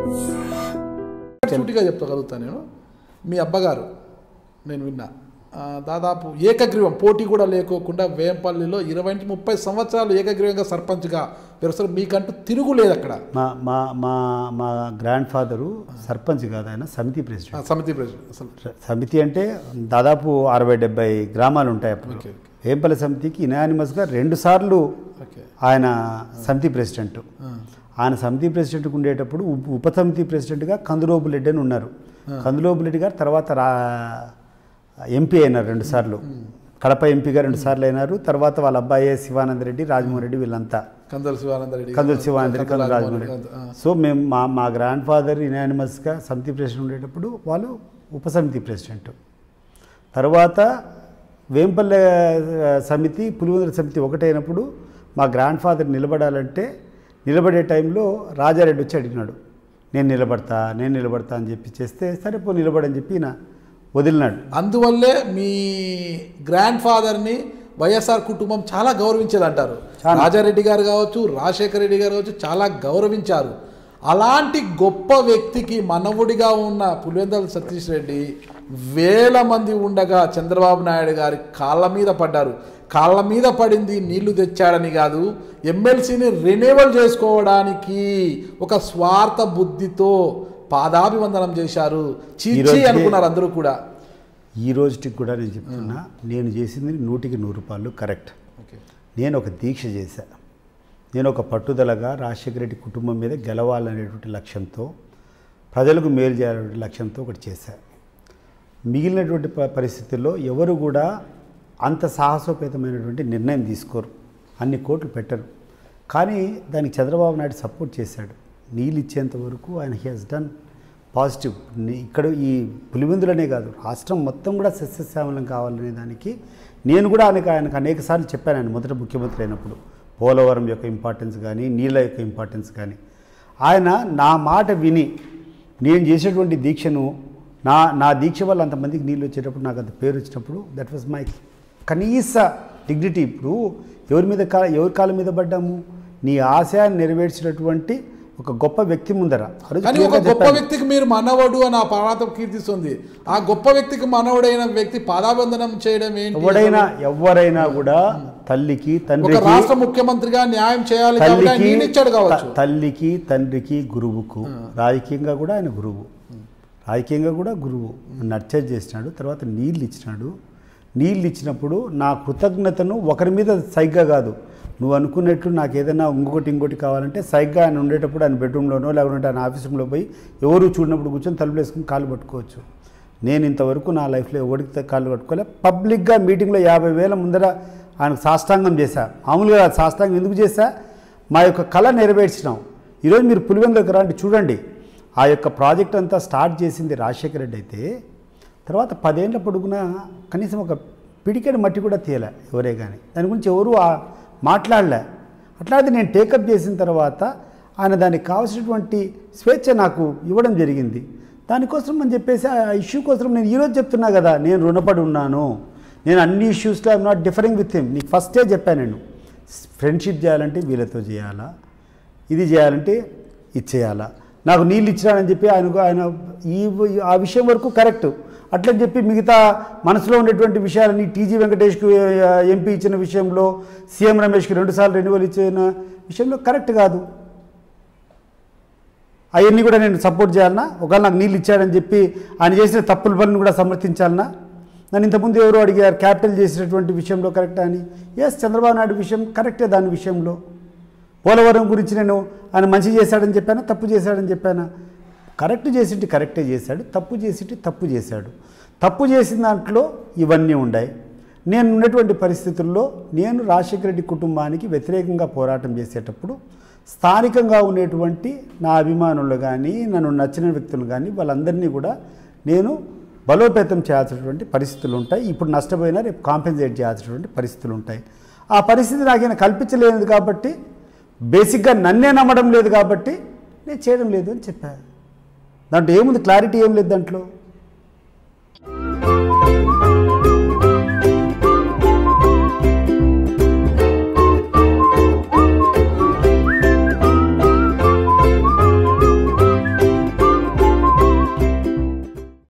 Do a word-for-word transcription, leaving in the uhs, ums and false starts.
సూటిగా చెప్పగలుగుతాను నేను. మీ అబ్బగారు నేను విన్నా దాదాపు ఏకగ్రీవం పోటీ కూడా లేకోకుండా వేంపల్లిలో ఇరవై నుంచి ముప్పై సంవత్సరాలు ఏకగ్రీవంగా సర్పంచ్గా పెరుస్తారు. మీకంటూ తిరుగులేదు అక్కడ. మా మా మా మా గ్రాండ్ ఫాదరు సర్పంచ్ కాదు, ఆయన సమితి ప్రెసిడెంట్. సమితి ప్రెసిడెంట్ సమితి అంటే దాదాపు అరవై డెబ్బై గ్రామాలు ఉంటాయి అప్పుడు. వేంపల్లి సమితికి ఇనానిమస్గా రెండు సార్లు ఆయన సమితి ప్రెసిడెంట్. ఆయన సమితి ప్రెసిడెంట్కి ఉండేటప్పుడు ఉప సమితి ప్రెసిడెంట్గా కందులోబు రెడ్డి అని ఉన్నారు. కందులోబు రెడ్డి గారు తర్వాత రా ఎంపీ అయినారు రెండు సార్లు. కడప ఎంపీగా రెండు సార్లు అయినారు. తర్వాత వాళ్ళ అబ్బాయి శివానంద రెడ్డి, రాజమోహన్ రెడ్డి, వీళ్ళంతా కందులు శివానంద రెడ్డి కందులు శివానంద రెడ్డి కందులు రాజమోహన్ రెడ్డి. సో మేము మా మా గ్రాండ్ ఫాదర్ ఇనానిమస్గా సమితి ప్రెసిడెంట్ ఉండేటప్పుడు వాళ్ళు ఉప సమితి ప్రెసిడెంట్. తర్వాత వేంపల్లె సమితి పులివెందుల సమితి ఒకటైనప్పుడు మా గ్రాండ్ ఫాదర్ నిలబడాలంటే నిలబడే టైంలో రాజారెడ్డి వచ్చి అడిగినాడు, నేను నిలబడతా నేను నిలబడతా అని చెప్పి చేస్తే సరే పో నిలబడని చెప్పి ఈయన వదిలినాడు. అందువల్లే మీ గ్రాండ్ ఫాదర్ని వైఎస్ఆర్ కుటుంబం చాలా గౌరవించేది అంటారు. రాజారెడ్డి గారు కావచ్చు, రాజశేఖర రెడ్డి గారు కావచ్చు, చాలా గౌరవించారు. అలాంటి గొప్ప వ్యక్తికి మనవుడిగా ఉన్న పులివెందుల సతీష్ రెడ్డి వేల మంది ఉండగా చంద్రబాబు నాయుడు గారి కాళ్ళ మీద పడ్డారు. కాళ్ళ మీద పడింది నీళ్లు తెచ్చాడని కాదు, ఎమ్మెల్సీని రెన్యువల్ చేసుకోవడానికి ఒక స్వార్థ బుద్ధితో పాదాభివందనం చేశారు. చీచి అనుకున్నారు అందరూ కూడా. ఈ రోజుకి కూడా నేను చెప్తున్నా, నేను చేసింది నూటికి నూరు రూపాయలు కరెక్ట్. నేను ఒక దీక్ష చేశా. నేను ఒక పట్టుదలగా రాజశేఖర రెడ్డి కుటుంబం మీద గెలవాలనేటువంటి లక్ష్యంతో, ప్రజలకు మేలు చేయాలనే లక్ష్యంతో ఒకటి చేశా. మిగిలినటువంటి పరిస్థితుల్లో ఎవరు కూడా అంత సాహసోపేతమైనటువంటి నిర్ణయం తీసుకోరు, అన్ని కోట్లు పెట్టరు. కానీ దానికి చంద్రబాబు నాయుడు సపోర్ట్ చేశాడు. నీళ్ళు ఇచ్చేంత వరకు ఆయన హీ హాజ్ డన్ పాజిటివ్. ఇక్కడ ఈ పులివెందులనే కాదు, రాష్ట్రం మొత్తం కూడా సస్యశ్యామలం కావాలనే దానికి నేను కూడా ఆయనకు ఆయనకు అనేక సార్లు చెప్పాను. ఆయన మొదట ముఖ్యమంత్రి అయినప్పుడు పోలవరం యొక్క ఇంపార్టెన్స్ కానీ నీళ్ళ యొక్క ఇంపార్టెన్స్ కానీ ఆయన నా మాట విని నేను చేసేటువంటి దీక్షను నా నా దీక్ష వల్ల అంతమందికి నీళ్ళు వచ్చేటప్పుడు నాకు అంత పేరు వచ్చినప్పుడు దట్ వాజ్ మై కనీస డిగ్నిటీ. ఇప్పుడు ఎవరి మీద కా ఎవరి కాళ్ళ మీద పడ్డాము? నీ ఆశయాన్ని నెరవేర్చినటువంటి ఒక గొప్ప వ్యక్తి ముందర. కానీ ఒక గొప్ప వ్యక్తికి మీరు మనవడు అని ఆ పర్వతం కీర్తిస్తుంది. ఆ గొప్ప వ్యక్తికి మనవడైన వ్యక్తి పాదాబంధనం చేయడం ఏంటి? ఎవడైనా ఎవరైనా కూడా తల్లికి తండ్రికి రాష్ట్ర ముఖ్యమంత్రిగా న్యాయం చేయాలి కాబట్టి ఇచ్చాడు కావచ్చు. తల్లికి తండ్రికి గురువుకు రాజకీయంగా కూడా ఆయన గురువు, రాజకీయంగా కూడా గురువు. నర్చర్ చేసినాడు, తర్వాత నీళ్ళు ఇచ్చినాడు. నీళ్ళు ఇచ్చినప్పుడు నా కృతజ్ఞతను ఒకరి మీద సైగ్గా కాదు, నువ్వు అనుకున్నట్లు నాకు ఏదైనా ఇంకొకటి ఇంకోటి కావాలంటే సైగ్గా ఆయన ఉండేటప్పుడు ఆయన బెడ్రూమ్లోనో లేకుంటే ఆయన ఆఫీస్ రూమ్లో పోయి ఎవరు చూడనప్పుడు కూర్చొని తలుపులు వేసుకుని కాళ్ళు పట్టుకోవచ్చు. నేను ఇంతవరకు నా లైఫ్లో ఎవరికి కాళ్ళు పట్టుకోలే. పబ్లిక్గా మీటింగ్లో యాభై వేల ముందర ఆయనకు సాష్టాంగం చేశా. మామూలుగా సాష్టాంగం ఎందుకు చేశా? మా యొక్క కళ నెరవేర్చినాం. ఈరోజు మీరు పులివెందులకు రండి, చూడండి. ఆ యొక్క ప్రాజెక్ట్ అంతా స్టార్ట్ చేసింది రాజశేఖర రెడ్డి అయితే తర్వాత పదేళ్ల పొడుగున కనీసం ఒక పిడికెడు మట్టి కూడా తీయలే ఎవరే కానీ. దాని గురించి ఎవరు మాట్లాడలే. అట్లాంటి నేను టేకప్ చేసిన తర్వాత ఆయన దానికి కావాల్సినటువంటి స్వేచ్ఛ నాకు ఇవ్వడం జరిగింది. దానికోసం అని చెప్పేసి ఆ ఇష్యూ కోసం నేను ఈరోజు చెప్తున్నా కదా, నేను రుణపడి ఉన్నాను. నేను అన్ని ఇష్యూస్లో I'm not differing with him. నీకు ఫస్టే చెప్పాను, నేను ఫ్రెండ్షిప్ చేయాలంటే వీళ్ళతో చేయాలా, ఇది చేయాలంటే ఇది చేయాలా. నాకు నీళ్ళు ఇచ్చినాడని చెప్పి ఆయనకు ఆయన ఈ ఆ విషయం వరకు కరెక్ట్. అట్లని చెప్పి మిగతా మనసులో ఉండేటువంటి విషయాలని టీజీ వెంకటేష్కు ఎంపీ ఇచ్చిన విషయంలో, సీఎం రమేష్కి రెండుసార్లు రెన్యువల్ ఇచ్చిన విషయంలో కరెక్ట్ కాదు. అవన్నీ కూడా నేను సపోర్ట్ చేయాలన్నా? ఒకవేళ నాకు నీళ్ళు ఇచ్చాడని చెప్పి ఆయన చేసిన తప్పుల పనులు కూడా సమర్థించాలన్నా? నన్ను ఇంతకుముందు ఎవరో అడిగారు క్యాపిటల్ చేసినటువంటి విషయంలో కరెక్టా అని. ఎస్, చంద్రబాబు నాయుడు విషయం కరెక్టే. దాని విషయంలో పోలవరం గురించి నేను ఆయన మంచి చేశాడని చెప్పానా, తప్పు చేశాడని చెప్పానా? కరెక్ట్ చేసింటి కరెక్టే చేశాడు, తప్పు చేసింటి తప్పు చేశాడు. తప్పు చేసిన దాంట్లో ఇవన్నీ ఉన్నాయి. నేను ఉన్నటువంటి పరిస్థితుల్లో నేను రాజశేఖర రెడ్డి కుటుంబానికి వ్యతిరేకంగా పోరాటం చేసేటప్పుడు స్థానికంగా ఉండేటువంటి నా అభిమానులు కానీ నన్ను నచ్చిన వ్యక్తులు కానీ వాళ్ళందరినీ కూడా నేను బలోపేతం చేయాల్సినటువంటి పరిస్థితులు ఉంటాయి. ఇప్పుడు నష్టపోయినా రేపు కాంపెన్సేట్ చేయాల్సినటువంటి పరిస్థితులు ఉంటాయి. ఆ పరిస్థితి నాకైనా కల్పించలేదు కాబట్టి, బేసిక్గా నన్నే నమ్మడం లేదు కాబట్టి నేను చేయడం లేదు అని చెప్పాను. దాంట్లో ఏముంది, క్లారిటీ ఏం లేదు దాంట్లో.